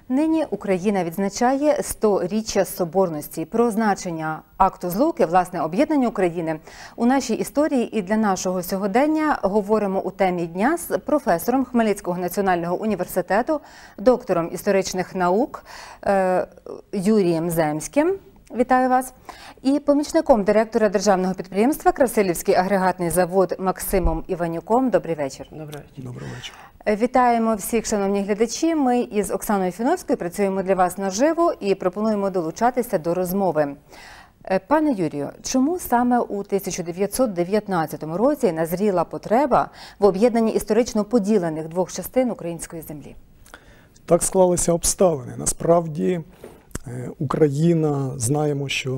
Нині Україна відзначає 100-річчя Соборності. Про значення акту злуки, власне, об'єднання України у нашій історії і для нашого сьогодення говоримо у темі дня з професором Хмельницького національного університету, доктором історичних наук Юрієм Земським. Вітаю вас. І помічником директора державного підприємства «Красилівський агрегатний завод» Максимом Іванюком. Добрий вечір. Добрий вечір. Добрий вечір. Вітаємо всіх, шановні глядачі. Ми із Оксаною Фіновською працюємо для вас наживо і пропонуємо долучатися до розмови. Пане Юрію, чому саме у 1919 році назріла потреба в об'єднанні історично поділених двох частин української землі? Так склалися обставини. Насправді Україна, знаємо, що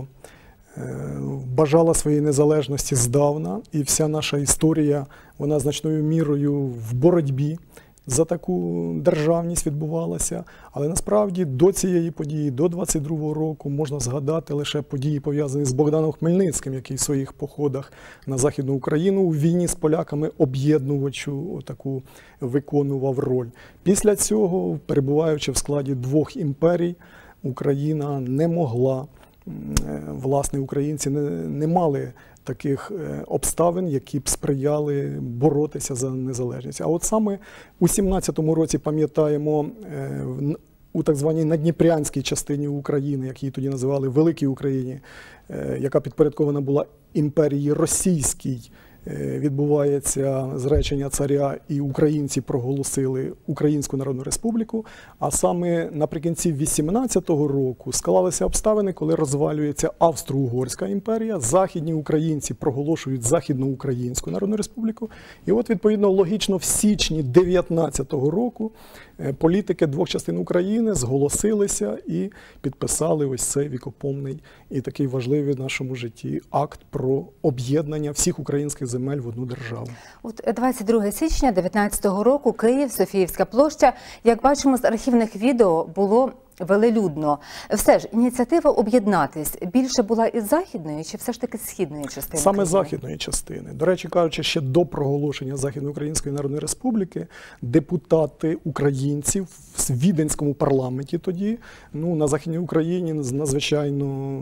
бажала своєї незалежності здавна, і вся наша історія, вона значною мірою в боротьбі за таку державність відбувалася. Але насправді до цієї події, до 22-го року, можна згадати лише події, пов'язані з Богданом Хмельницьким, який в своїх походах на Західну Україну у війні з поляками об'єднувачу таку виконував роль. Після цього, перебуваючи в складі двох імперій, Україна не могла, власне, українці не мали таких обставин, які б сприяли боротися за незалежність. А от саме у 17-му році, пам'ятаємо, у так званій надніпрянській частині України, як її тоді називали Великій Україні, яка підпорядкована була імперії російській, відбувається зречення царя, і українці проголосили Українську Народну Республіку. А саме наприкінці 18-го року склалися обставини, коли розвалюється Австро-Угорська імперія, західні українці проголошують Західноукраїнську Народну Республіку. І от, відповідно, логічно, в січні 19-го року політики двох частин України зголосилися і підписали ось цей вікопомний і такий важливий в нашому житті акт про об'єднання всіх українських земель в одну державу. От 22 січня 19-го року Київ, Софіївська площа, як бачимо з архівних відео, було велелюдно. Все ж, ініціатива об'єднатись більше була із західної чи все ж таки з східної частини? Саме країни? Західної частини. До речі, кажучи, ще до проголошення Західноукраїнської Народної Республіки депутати українців в Віденському парламенті тоді, на Західній Україні надзвичайно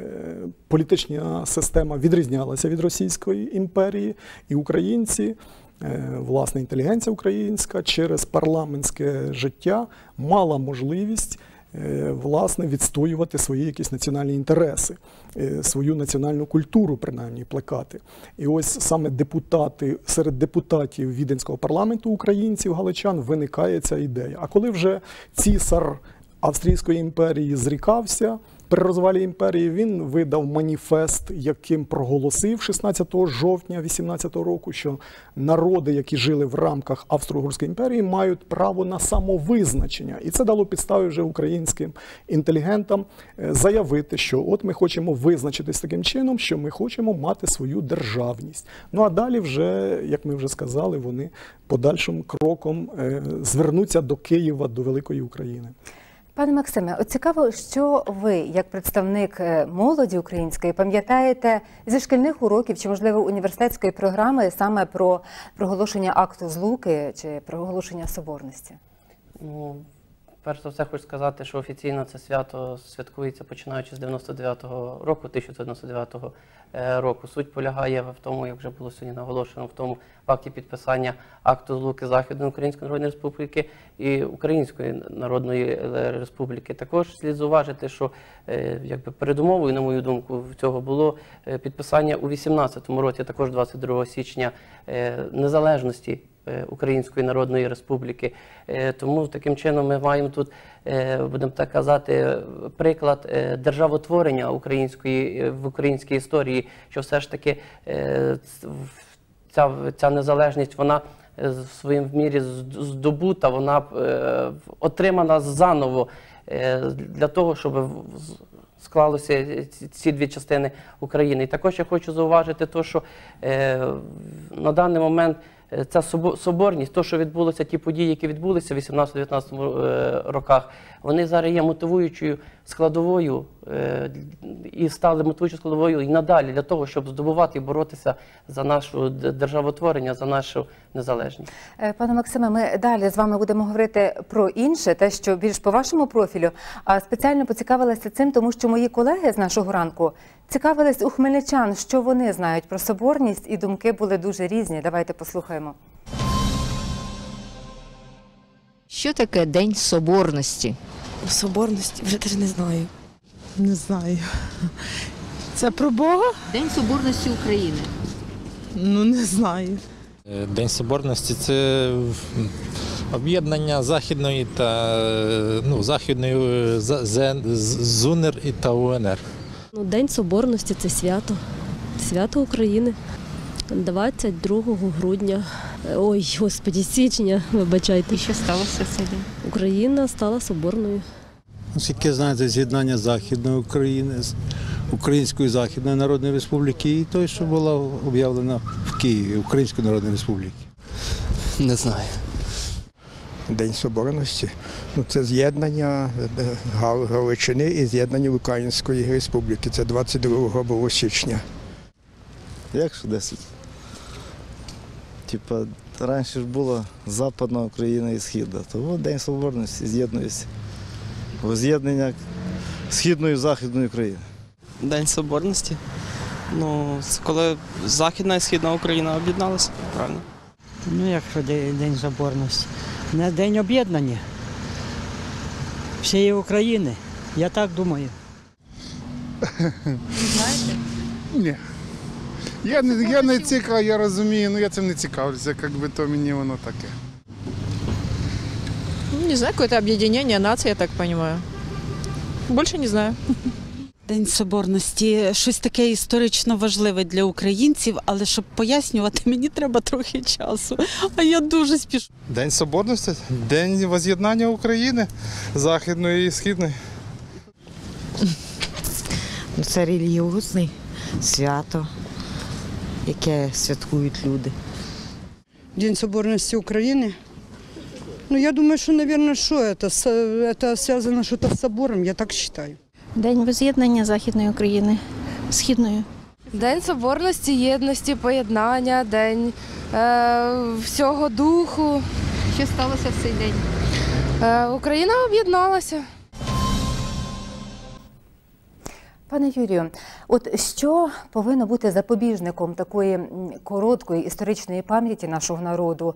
політична система відрізнялася від Російської імперії, і українці, власне, інтелігенція українська через парламентське життя мала можливість власне, відстоювати свої якісь національні інтереси, свою національну культуру, принаймні, плекати. І ось саме серед депутатів Віденського парламенту українців, галичан, виникає ця ідея. А коли вже цісар Австрійської імперії зрікався, при розвалі імперії, він видав маніфест, яким проголосив 16 жовтня 18 року, що народи, які жили в рамках Австро-Угорської імперії, мають право на самовизначення. І це дало підстави вже українським інтелігентам заявити, що от ми хочемо визначитись таким чином, що ми хочемо мати свою державність. Ну а далі вже, як ми вже сказали, вони подальшим кроком звернуться до Києва, до Великої України. Пане Максиме, от цікаво, що ви, як представник молоді української, пам'ятаєте зі шкільних уроків чи, можливо, університетської програми саме про проголошення акту злуки чи проголошення соборності? Перш за все, хочу сказати, що офіційно це свято святкується починаючи з 99-го року, 1999 року. Суть полягає в тому, як вже було сьогодні наголошено, в тому факті підписання акту злуки Західної Української Народної Республіки і Української Народної Республіки. Також слід зауважити, що передумовою, на мою думку, цього було підписання у 18-му році, також 22 січня, незалежності Української Народної Республіки. Тому таким чином ми маємо тут, будемо так казати, приклад державотворення в українській історії, що все ж таки ця незалежність, вона в своїм мірі здобута, вона отримана заново для того, щоб склалися ці дві частини України. І також я хочу зауважити те, що на даний момент ця соборність, то, що відбулося, ті події, які відбулися в 18-19 роках, вони зараз є мотивуючою складовою і стали мотивуючою складовою і надалі для того, щоб здобувати і боротися за нашу державотворення, за нашу незалежність. Пане Максиме, ми далі з вами будемо говорити про інше, те, що більш по вашому профілю, а спеціально поцікавилася цим, тому що мої колеги з нашого ранку цікавились у хмельничан, що вони знають про соборність, і думки були дуже різні. Давайте послухаємо. Що таке День Соборності? Соборності вже теж не знаю. Не знаю. Це про Бога? День Соборності України. Ну, не знаю. День Соборності – це об'єднання Західної та Західної ЗУНР і та УНР. День Соборності – це свято. Свято України. 22 грудня. Ой, Господі, січня, вибачайте. І що сталося в цей день? Україна стала соборною. Оскільки, знаєте, з'єднання Західної України з Української Західної Народної Республіки і той, що була об'явлена в Києві, Української Народної Республіки. Не знаю. День Соборності. Це з'єднання Галичини і з'єднання Української Республіки. Це 22 було січня. Як що 10? Типа, раніше ж була Западна Україна і Східна. Тому День Соборності з'єднується. З'єднання Східної і Західної України. День Соборності? Це коли Західна і Східна Україна об'єдналися, правильно? Як що День Соборності? Не День об'єднання всієї України. Я так думаю. Знаєте? Ні. Я не цікавий, я розумію, я цим не цікавлюся, то мені воно таке. Не знаю, какое-то объединение наций, я так понимаю. Больше не знаю. День Соборності – щось таке історично важливе для українців, але щоб пояснювати, мені треба трохи часу, а я дуже спішу. День Соборності, День воз'єднання України, Західної і Східної. Це релігіозне свято, яке святкують люди. День Соборності України? Я думаю, що, мабуть, це зв'язано щось з собором, я так вважаю. День воз'єднання Західної України, Східної. День Соборності, єдності, поєднання, день всього духу. Що сталося в цей день? Україна об'єдналася. Пане Юрію, от що повинно бути запобіжником такої короткої історичної пам'яті нашого народу,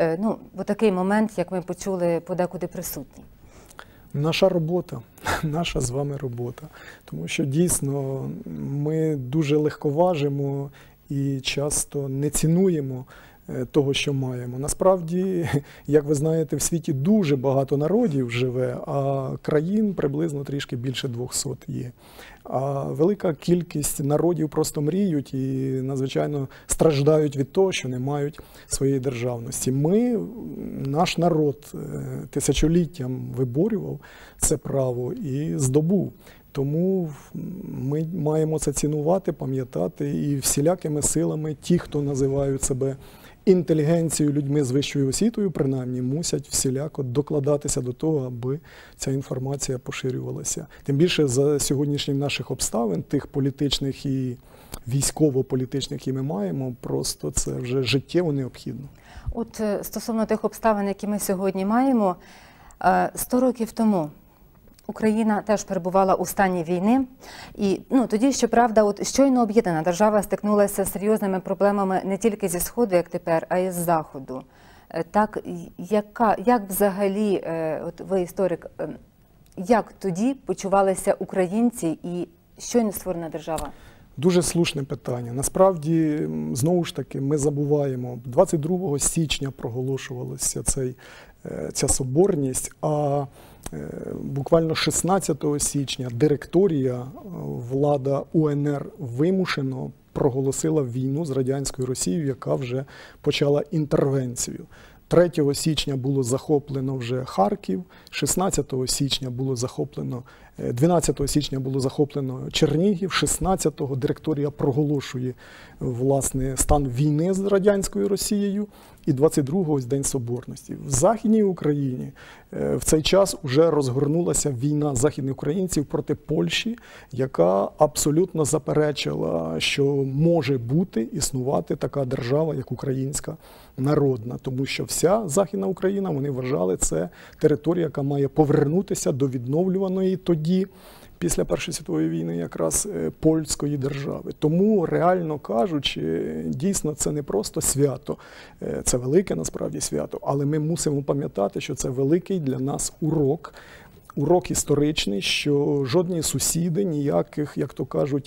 в такий момент, як ми почули, подекуди присутній? Наша робота, наша з вами робота. Тому що дійсно ми дуже легковажимо і часто не цінуємо того, що маємо. Насправді, як ви знаєте, в світі дуже багато народів живе, а країн приблизно трішки більше 200 є. А велика кількість народів просто мріють і надзвичайно страждають від того, що не мають своєї державності. Наш народ тисячоліттям виборював це право і здобув. Тому ми маємо це цінувати, пам'ятати і всілякими силами ті, хто називають себе інтелігенцією, людьми з вищою освітою, принаймні, мусять всіляко докладатися до того, аби ця інформація поширювалася. Тим більше за сьогоднішніх наших обставин, тих політичних і військово-політичних, які ми маємо, просто це вже життєво необхідно. От стосовно тих обставин, які ми сьогодні маємо, 100 років тому Україна теж перебувала у стані війни, і тоді, щоправда, щойно об'єднана держава стикнулася з серйозними проблемами не тільки зі Сходу, як тепер, а й з Заходу. Так, як взагалі, от ви історик, як тоді почувалися українці і щойно створена держава? Дуже слушне питання. Насправді, знову ж таки, ми забуваємо, 22 січня проголошувалася ця соборність, а буквально 16 січня директорія, влада УНР вимушено проголосила війну з радянською Росією, яка вже почала інтервенцію. 3 січня було захоплено вже Харків, 16 січня було захоплено 12 січня було захоплено Чернігів, 16-го директорія проголошує власне стан війни з радянською Росією, і 22-го ось День Соборності. В Західній Україні в цей час вже розгорнулася війна західних українців проти Польщі, яка абсолютно заперечила, що може бути, існувати така держава, як Українська народна. Тому що вся Західна Україна, вони вважали, це територія, яка має повернутися до відновлюваної тоді, після Першої світової війни, якраз польської держави. Тому, реально кажучи, дійсно це не просто свято, це велике насправді свято, але ми мусимо пам'ятати, що це великий для нас урок, урок історичний, що жодні сусіди ніяких, як то кажуть,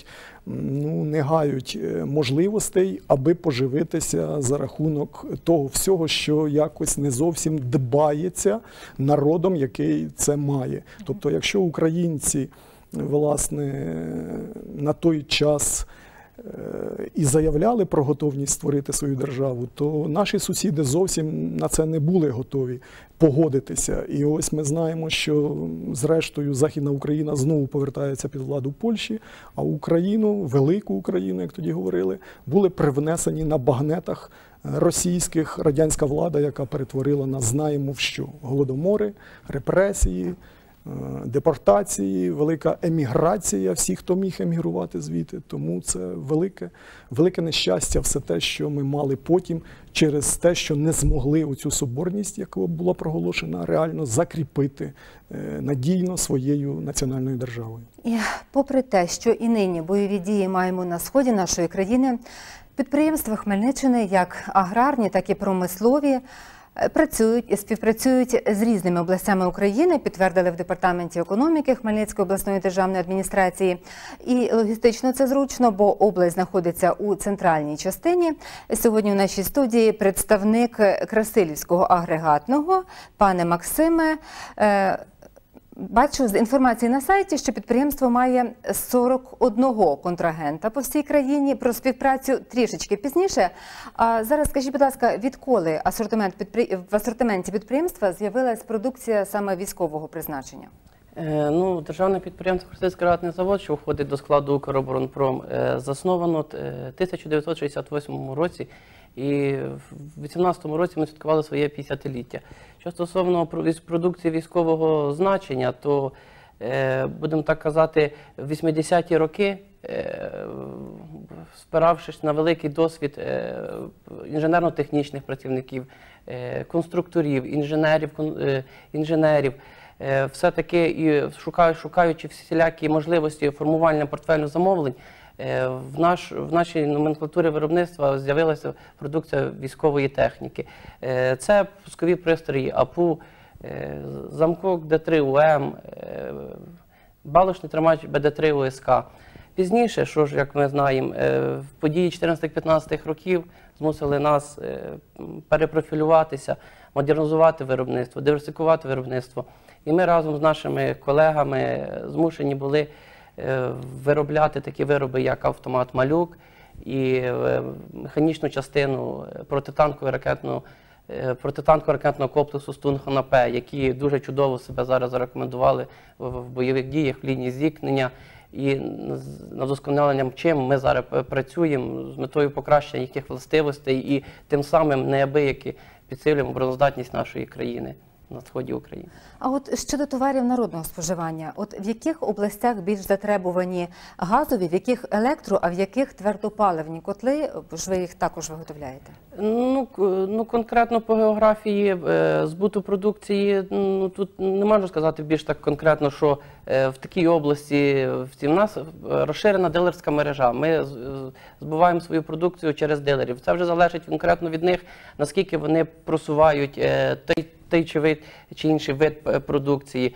не гають можливостей, аби поживитися за рахунок того всього, що якось не зовсім дбається народом, який це має. Тобто, якщо українці, власне, на той час і заявляли про готовність створити свою державу, то наші сусіди зовсім на це не були готові погодитися. І ось ми знаємо, що зрештою Західна Україна знову повертається під владу Польщі, а Україну, велику Україну, як тоді говорили, були привнесені на багнетах російських радянська влада, яка перетворила нас знаємо в що. Голодомори, репресії, депортації, велика еміграція всіх, хто міг емігрувати звідти. Тому це велике нещастя, все те, що ми мали потім через те, що не змогли оцю соборність, яка була проголошена, реально закріпити надійно своєю національною державою. І попри те, що і нині бойові дії маємо на сході нашої країни, підприємства Хмельниччини, як аграрні, так і промислові, працюють і співпрацюють з різними областями України, підтвердили в Департаменті економіки Хмельницької обласної державної адміністрації. І логістично це зручно, бо область знаходиться у центральній частині. Сьогодні у нашій студії представник Красилівського агрегатного, пане Максиме. Бачу з інформації на сайті, що підприємство має 41 контрагента по всій країні. Про співпрацю трішечки пізніше. А зараз скажіть, будь ласка, відколи в асортименті підприємства з'явилась продукція саме військового призначення? Державне підприємство «Красилівський агрегатний завод», що входить до складу «Укроборонпром», засновано в 1968 році. І в 2018 році ми святкували своє 50-ліття. Що стосовно продукції військового значення, то, будемо так казати, в 80-ті роки, спиравшись на великий досвід інженерно-технічних працівників, конструкторів, інженерів, все-таки шукаючи всілякі можливості формування портфелю замовлень, в нашій номенклатурі виробництва з'явилася продукція військової техніки. Це пускові пристрої АПУ, замкок Д3УМ, балочний тримач БД3 УСК. Пізніше, що ж, як ми знаємо, події 14-15 років змусили нас перепрофілюватися, модернізувати виробництво, диверсифікувати виробництво. І ми разом з нашими колегами змушені були виробляти такі вироби, як автомат «Малюк» і механічну частину протитанкового ракетного комплексу «Стунг-ХНП», які дуже чудово себе зараз зарекомендували в бойових діях, в лінії зіткнення. І над вдосконаленням чим ми зараз працюємо з метою покращення їхніх властивостей і тим самим неабияки підсилюємо обороноздатність нашої країни на сході України. А от щодо товарів народного споживання, от в яких областях більш затребувані газові, в яких електро, а в яких твердопаливні котли, ж ви їх також виготовляєте? Конкретно по географії збуту продукції, тут не можу сказати більш так конкретно, що в такій області в нас розширена дилерська мережа. Ми збуваємо свою продукцію через дилерів. Це вже залежить конкретно від них, наскільки вони просувають той чи інший вид продукції,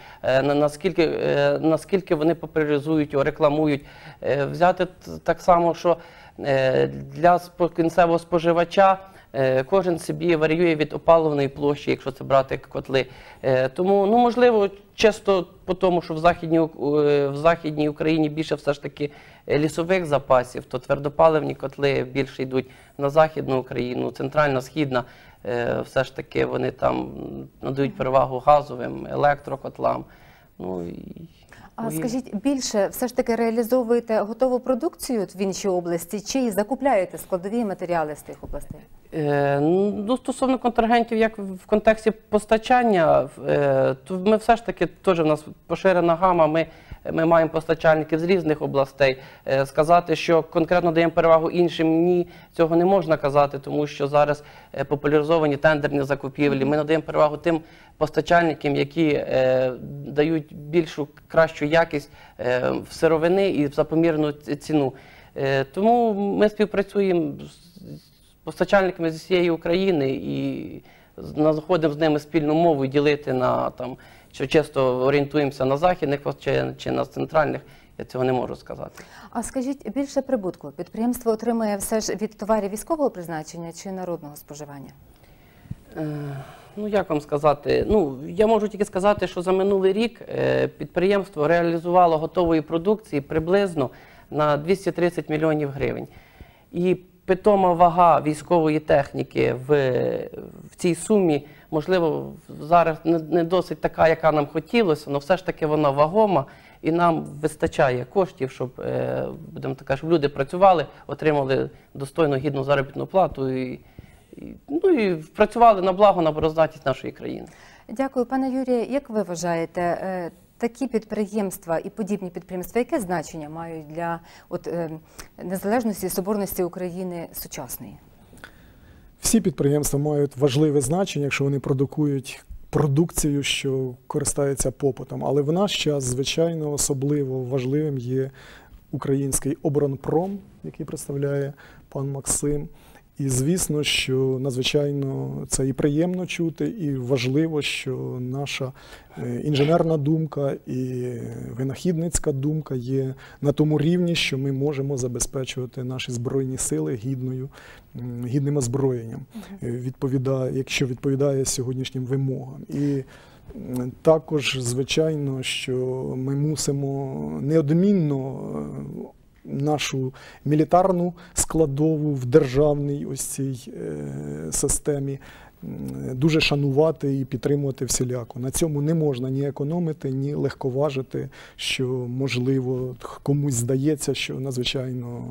наскільки вони популяризують його, рекламують. Взяти так само, що для кінцевого споживача кожен собі варіює від опалювальної площі, якщо це брати котли. Тому, можливо, чисто по тому, що в Західній Україні більше все ж таки лісових запасів, то твердопаливні котли більше йдуть на Західну Україну, центральна, східна. Все ж таки вони там надають перевагу газовим, електрокотлам. Ну, і А скажіть, більше все ж таки реалізовуєте готову продукцію в іншій області чи закупляєте складові матеріали з тих областей? Ну, стосовно контрагентів, як в контексті постачання, то ми все ж таки, теж в нас поширена гама, ми маємо постачальників з різних областей. Сказати, що конкретно даємо перевагу іншим, ні, цього не можна казати, тому що зараз популяризовані тендерні закупівлі. Ми надаємо перевагу тим постачальникам, які дають більшу, кращу якість в сировини і за помірну ціну. Тому ми співпрацюємо з постачальниками зі всієї України і знаходимо з ними спільну мову і ділити на, там, що часто орієнтуємося на західних чи на центральних, я цього не можу сказати. А скажіть, більше прибутку підприємство отримує все ж від товарів військового призначення чи народного споживання? Ну, як вам сказати? Ну, я можу тільки сказати, що за минулий рік підприємство реалізувало готової продукції приблизно на 230 мільйонів гривень. І питома вага військової техніки в цій сумі, можливо, зараз не досить така, яка нам хотілося, але все ж таки вона вагома і нам вистачає коштів, щоб, будемо так, щоб люди працювали, отримали достойну, гідну заробітну плату і працювали на благо, на обороноздатність нашої країни. Дякую. Пане Юрію, як ви вважаєте, такі підприємства і подібні підприємства, яке значення мають для незалежності і соборності України сучасної? Всі підприємства мають важливе значення, якщо вони продукують продукцію, що користається попитом. Але в наш час, звичайно, особливо важливим є український оборонпром, який представляє пан Максим. І звісно, що надзвичайно це і приємно чути, і важливо, що наша інженерна думка і винахідницька думка є на тому рівні, що ми можемо забезпечувати наші Збройні сили гідним озброєнням, якщо відповідає сьогоднішнім вимогам. І також, звичайно, що ми мусимо неодмінно нашу мілітарну складову в державній ось цій системі дуже шанувати і підтримувати всіляко. На цьому не можна ні економити, ні легковажити, що, можливо, комусь здається, що надзвичайно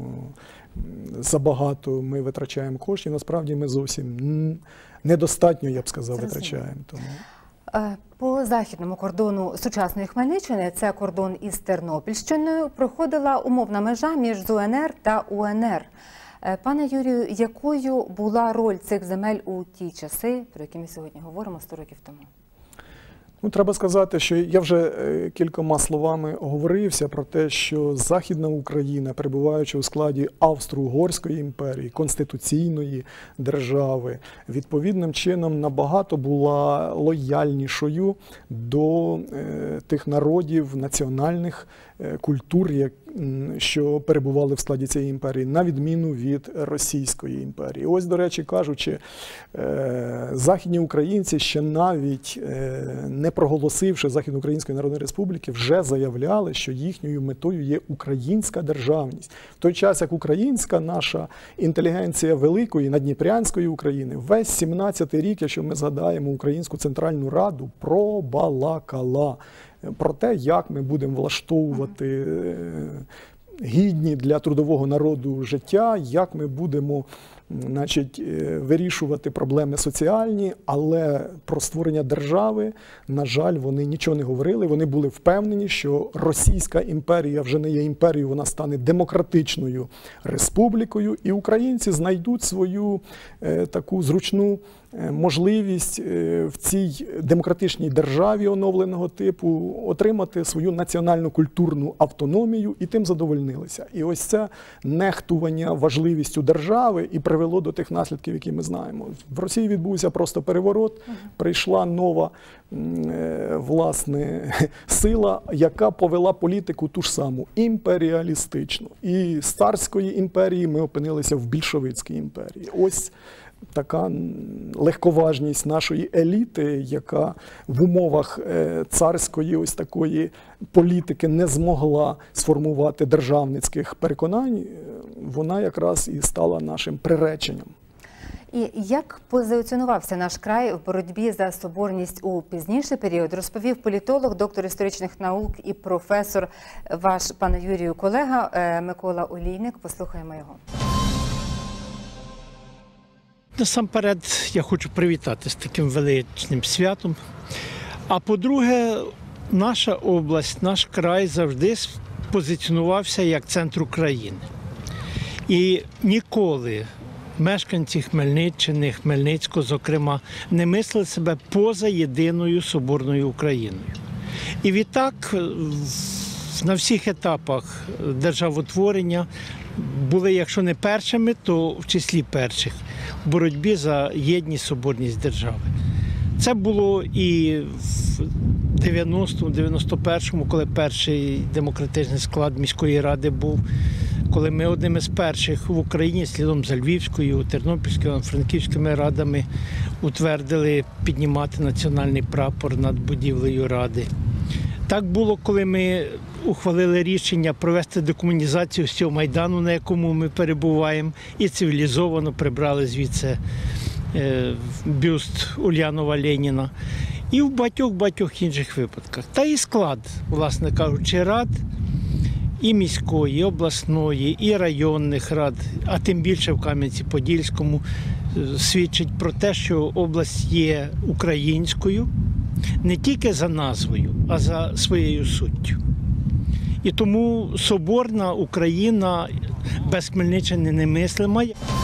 забагато ми витрачаємо коштів. Насправді ми зовсім недостатньо, я б сказав, витрачаємо. Тому... По західному кордону сучасної Хмельниччини, це кордон із Тернопільщиною, проходила умовна межа між ЗУНР та УНР. Пане Юрію, якою була роль цих земель у ті часи, про які ми сьогодні говоримо 100 років тому? Ну, треба сказати, що я вже кількома словами оговорився про те, що Західна Україна, перебуваючи у складі Австро-Угорської імперії, конституційної держави, відповідним чином набагато була лояльнішою до тих народів, національних культур, що перебували в складі цієї імперії, на відміну від Російської імперії. Ось, до речі, кажучи, західні українці ще навіть не проголосивши Західноукраїнської Народної Республіки, вже заявляли, що їхньою метою є українська державність. В той час, як українська наша інтелігенція великої наддніпрянської України весь 17-й рік, якщо ми згадаємо Українську Центральну Раду, пробалакала про те, як ми будемо влаштовувати гідні для трудового народу життя, як ми будемо, значить, вирішувати проблеми соціальні, але про створення держави, на жаль, вони нічого не говорили. Вони були впевнені, що Російська імперія вже не є імперією, вона стане демократичною республікою, і українці знайдуть свою таку зручну можливість в цій демократичній державі оновленого типу отримати свою національну культурну автономію, і тим задовольнилися. І ось це нехтування важливістю держави і привело до тих наслідків, які ми знаємо. В Росії відбувся просто переворот, прийшла нова, власне, сила, яка повела політику ту ж саму, імперіалістичну. І з царської імперії ми опинилися в більшовицькій імперії. Ось така легковажність нашої еліти, яка в умовах царської ось такої політики не змогла сформувати державницьких переконань, вона якраз і стала нашим приреченням. І як позиціонувався наш край в боротьбі за соборність у пізніший період, розповів політолог, доктор історичних наук і професор ваш, пане Юрію, колега Микола Олійник. Послухаємо його. Насамперед, я хочу привітати з таким величним святом. А по-друге, наша область, наш край завжди позиціонувався як центр України. І ніколи мешканці Хмельниччини, Хмельницького, зокрема, не мислили себе поза єдиною соборною Україною. І відтак на всіх етапах державотворення були, якщо не першими, то в числі перших в боротьбі за єдність, соборність держави. Це було і в 90-му, 91-му, коли перший демократичний склад міської ради був, коли ми одним із перших в Україні, слідом за Львівською, Тернопільською, Франківськими радами утвердили піднімати національний прапор над будівлею ради. Так було, коли ми ухвалили рішення провести декомунізацію з цього Майдану, на якому ми перебуваємо, і цивілізовано прибрали звідси бюст Ульянова Леніна. І в багатьох інших випадках. Та і склад, власне кажучи, рад, і міської, і обласної, і районних рад, а тим більше в Кам'янці-Подільському, свідчить про те, що область є українською не тільки за назвою, а за своєю суттю. І тому соборна Україна без Хмельниччини немислима.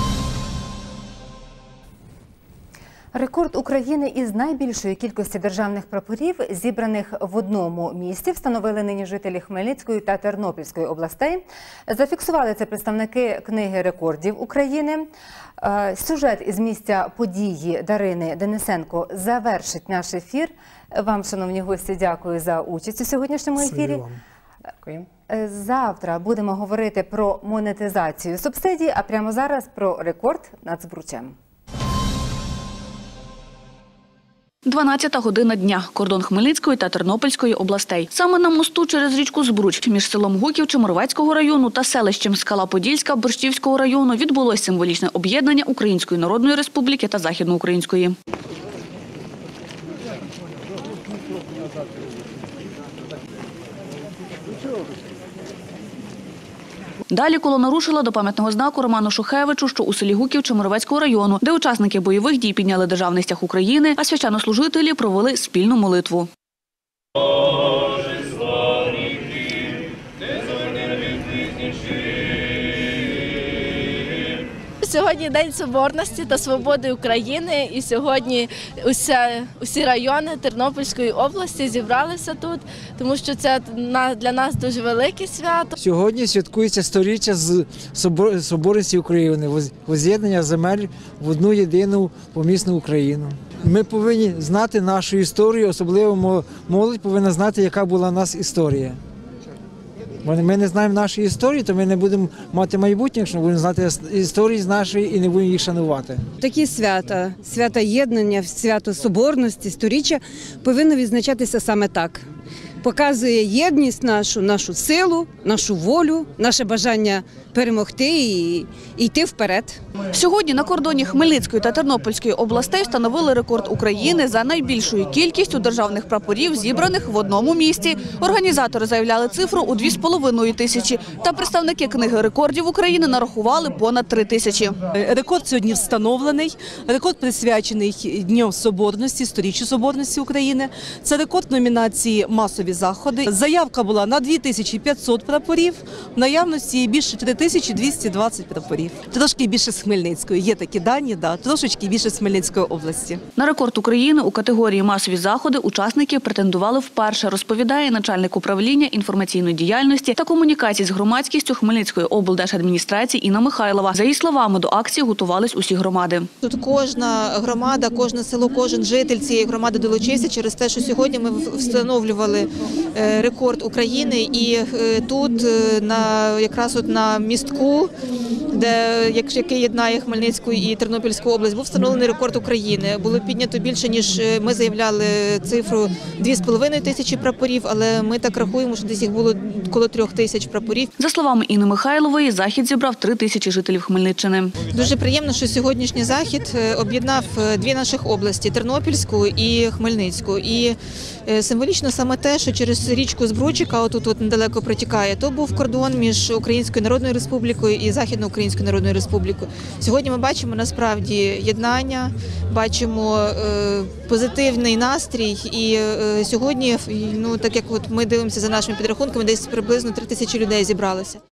Рекорд України із найбільшої кількості державних прапорів, зібраних в одному місці, встановили нині жителі Хмельницької та Тернопільської областей. Зафіксували це представники книги рекордів України. Сюжет із місця події Дарини Денисенко завершить наш ефір. Вам, шановні гості, дякую за участь у сьогоднішньому ефірі. Дякую. Завтра будемо говорити про монетизацію субсидій, а прямо зараз про рекорд над Збручем. 12-та година дня. Кордон Хмельницької та Тернопільської областей. Саме на мосту через річку Збруч між селом Гуків Чемеровецького району та селищем Скала Подільська Борщівського району відбулось символічне об'єднання Української Народної Республіки та Західноукраїнської. Далі колона рушила до пам'ятного знаку Роману Шухевичу, що у селі Гуків Чемеровецького району, де учасники бойових дій підняли державний стяг України, а священнослужителі провели спільну молитву. Сьогодні День Соборності та Свободи України, і сьогодні усі райони Тернопільської області зібралися тут, тому що це для нас дуже велике свято. Сьогодні святкується 100-річчя з Соборності України, воз'єднання земель в одну єдину помісну Україну. Ми повинні знати нашу історію, особливо молодь повинна знати, яка була у нас історія. Ми не знаємо нашої історії, то ми не будемо мати майбутнє, якщо не будемо знати історії з нашої і не будемо їх шанувати. Такі свята, свята єднання, свято соборності, 100-річчя повинно відзначатися саме так. Показує єдність нашу силу, нашу волю, наше бажання перемогти і йти вперед. Сьогодні на кордоні Хмельницької та Тернопільської областей встановили рекорд України за найбільшою кількістю державних прапорів, зібраних в одному місці. Організатори заявляли цифру у 2,5 тисячі. Та представники книги рекордів України нарахували понад 3 тисячі. Рекорд сьогодні встановлений. Рекорд присвячений Дню Соборності, 100-річчю Соборності України. Це рекорд номінації «Масові заходи». Заявка була на 2500 прапорів, в наявності більше 3220 прапорів. Трошки більше з Хмельницької. Є такі дані, трошечки більше з Хмельницької області. На рекорд України у категорії «Масові заходи» учасники претендували вперше, розповідає начальник управління інформаційної діяльності та комунікацій з громадськістю Хмельницької облдержадміністрації Інна Михайлова. За її словами, до акції готувались усі громади. Тут кожна громада, кожне село, кожен житель цієї громади долучився через те, що сьогодні ми встановлювали рекорд України, і тут якраз на містку, який єднає Хмельницьку і Тернопільську область, був встановлений рекорд України. Було піднято більше, ніж ми заявляли цифру 2,5 тисячі прапорів, але ми так рахуємо, що десь їх було коло 3 тисяч прапорів. За словами Інни Михайлової, захід зібрав 3 тисячі жителів Хмельниччини. Дуже приємно, що сьогоднішній захід об'єднав дві наших області – Тернопільську і Хмельницьку. І символічно саме те, що через річку Збручика, отут недалеко протікає, то був кордон між Українською Народною Республікою і Західноукраїнською Народною Республікою. Сьогодні ми бачимо насправді єднання, бачимо позитивний настрій, і сьогодні, так як ми дивимося за нашими підрахунками, десь приблизно 3 тисячі людей зібралося.